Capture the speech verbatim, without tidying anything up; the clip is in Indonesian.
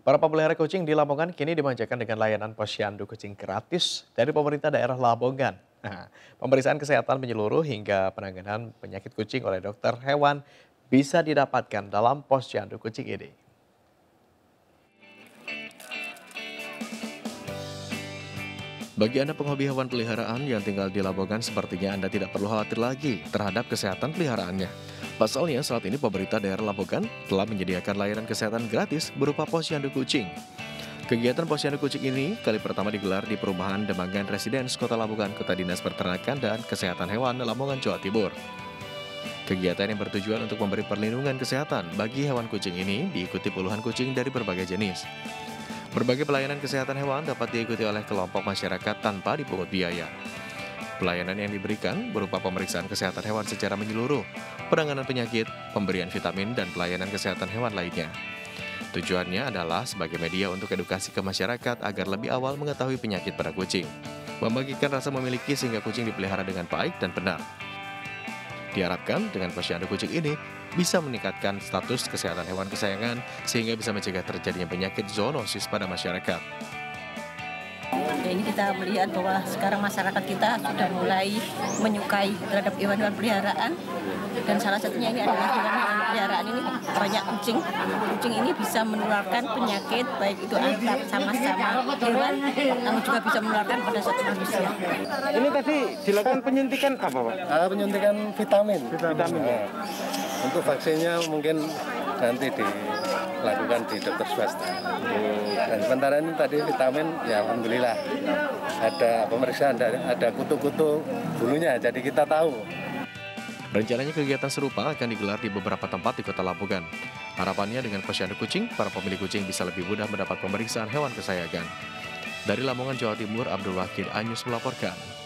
Para pemelihara kucing di Lamongan kini dimanjakan dengan layanan posyandu kucing gratis dari pemerintah daerah Lamongan. Nah, pemeriksaan kesehatan menyeluruh hingga penanganan penyakit kucing oleh dokter hewan bisa didapatkan dalam posyandu kucing ini. Bagi Anda penghobi hewan peliharaan yang tinggal di Lamongan, sepertinya Anda tidak perlu khawatir lagi terhadap kesehatan peliharaannya. Pasalnya, saat ini pemerintah daerah Lamongan telah menyediakan layanan kesehatan gratis berupa posyandu kucing. Kegiatan posyandu kucing ini kali pertama digelar di perumahan Demangan Residence Kota Lamongan, Kota Dinas Peternakan dan Kesehatan Hewan Lamongan, Jawa Timur. Kegiatan yang bertujuan untuk memberi perlindungan kesehatan bagi hewan kucing ini diikuti puluhan kucing dari berbagai jenis. Berbagai pelayanan kesehatan hewan dapat diikuti oleh kelompok masyarakat tanpa dipungut biaya. Pelayanan yang diberikan berupa pemeriksaan kesehatan hewan secara menyeluruh, penanganan penyakit, pemberian vitamin, dan pelayanan kesehatan hewan lainnya. Tujuannya adalah sebagai media untuk edukasi ke masyarakat agar lebih awal mengetahui penyakit pada kucing, membagikan rasa memiliki sehingga kucing dipelihara dengan baik dan benar. Diharapkan dengan posyandu kucing ini bisa meningkatkan status kesehatan hewan kesayangan sehingga bisa mencegah terjadinya penyakit zoonosis pada masyarakat. Ya, ini kita melihat bahwa sekarang masyarakat kita sudah mulai menyukai terhadap hewan-hewan peliharaan, dan salah satunya ini adalah hewan-hewan peliharaan ini banyak kucing. Kucing ini bisa menularkan penyakit baik itu antar sama-sama hewan, namun juga bisa menularkan pada satu manusia. Ini tadi dilakukan penyuntikan apa, Pak? Uh, penyuntikan vitamin. Vitamin. Nah, untuk vaksinnya mungkin nanti dilakukan di dokter swasta. Dan sementara ini tadi vitamin, ya alhamdulillah ada pemeriksaan, ada kutu-kutu bulunya, jadi kita tahu. Rencananya kegiatan serupa akan digelar di beberapa tempat di Kota Lamongan. Harapannya dengan posyandu kucing, para pemilik kucing bisa lebih mudah mendapat pemeriksaan hewan kesayangan. Dari Lamongan, Jawa Timur, Abdul Wakil Anyus melaporkan.